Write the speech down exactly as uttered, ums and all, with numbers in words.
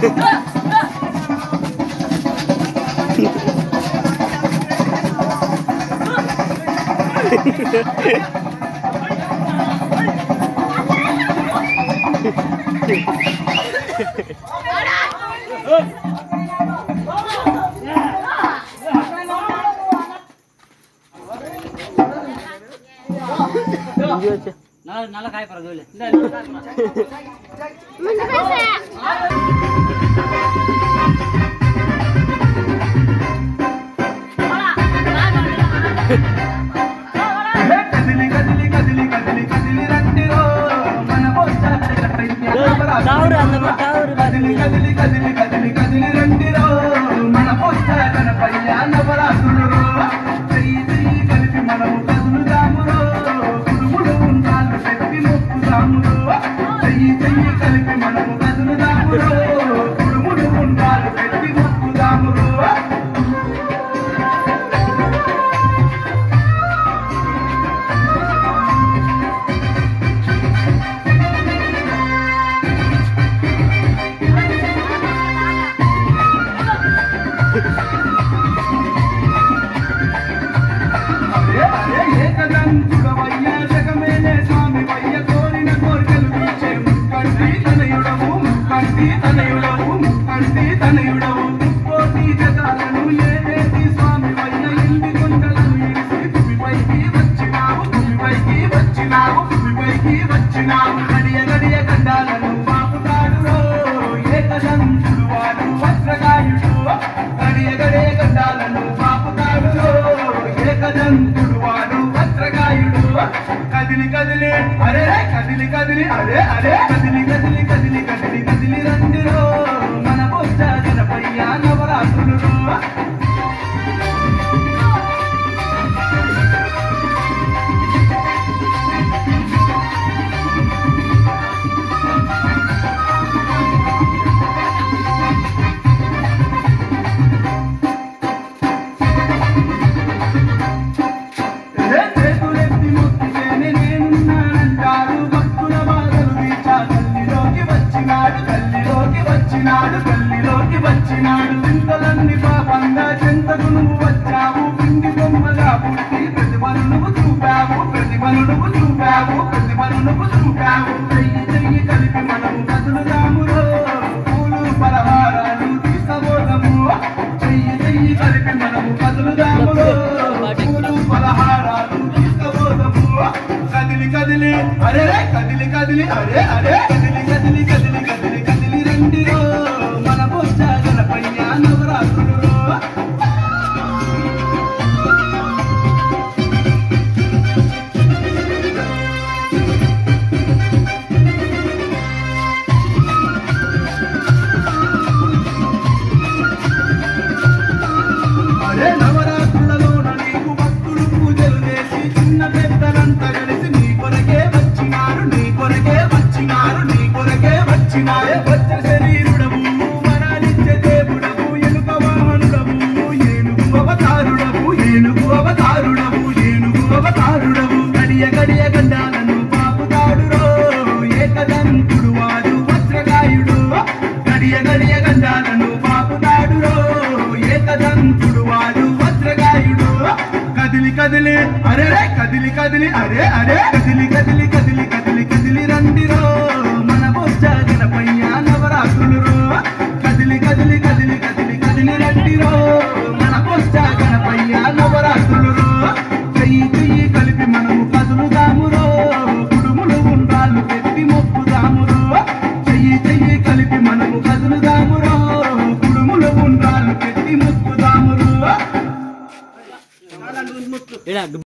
నల్ల కాయ పరదోలే కదిలి కదిలి కదిలి కదిలి కదిలి రండిరో మన బొచ్చ కదిలి కదిలి కదిలి కదిలి కదిలి రండిరో మన బొచ్చ గణపయ్య నవరాత్రులు చెయ్యి చెయ్యి కలిపి మనము కదులుదామురో కుడుములు ఉండాలి పెట్టి మొక్కుదామురో చెయ్యి చెయ్యి కలిపి మనము కదులుదామురో కుడుములు ఉండాలి పెట్టి మొక్కుదామురో కదిలి కదిలి అరే కదిలి కదిలి అరే అరే కదిలి కదిలి కదిలి కదిలి కదిలి రండిరో మన బొచ్చ గణపయ్య నవరాత్రులు గల్లిలోకి వచ్చినాడు చింతలన్నీ పాపంగా చెంతకు నువ్వు వచ్చావు పిండి బొమ్మగా పుట్టి ప్రతిభను నువ్వు చూపావు ప్రతిభను నువ్వు చూపావు ప్రతిభను నువ్వు చూపావు చెయ్యి చెయ్యి కలిపి మనము కదులుదామురో పూలు పలహారాలు తీసుకోదము చెయ్యి చెయ్యి కలిపి మనము కదులుదామురో పూలు పలహారాలు తీసుకోదము కదిలి కదిలి అరే కదిలి కదిలి అరే అరే కదిలి కదిలి కదిలి కదిలి కదిలి రండిరో మన బొచ్చ గణపయ్య నవరాత్రులు అరే నవరాత్రులలోన నీకు భక్తులు పూజలు చేసి చిన్న పెద్దలంతా కలిసి నీ కొరకే వచ్చినారు నీ కొరకే వచ్చినారు నీ కొరకే వచ్చినారు వచ్చే శరీరుడము వరాలిచ్చే దేవుడము ఎలుక వాహనుడము ఏనుగు అవతారుడము ఏనుగు అవతారుడము ఏనుగు అవతారుడము గడియ గడియ గండాలను పాపుతాడురో ఏకదంతుడు వాడు వజ్రకాయుడు గడియ గడియ గండాలను పాపుతాడురో ఏకదంతుడు వాడు వజ్రకాయుడు కదిలి కదిలి అరే కదిలి కదిలి అరే అరే కదిలి కదిలి కదిలి కదిలి కదిలి రండిరో మన బొచ్చ గణపయ్య నవరాత్రులు కదిలి కదిలి కదిలి కదిలి కదిలి రండిరో మన బొచ్చ గణపయ్య నవరాత్రులు చెయ్యి చెయ్యి కలిపి మనము కదులుదామురో కుడుములు ఉండాలు పెట్టి మొక్కుదామురో చెయ్యి చెయ్యి కలిపి మనము కదులుదామురో కుడుములు ఉండాలు పెట్టి మొక్కుదామురో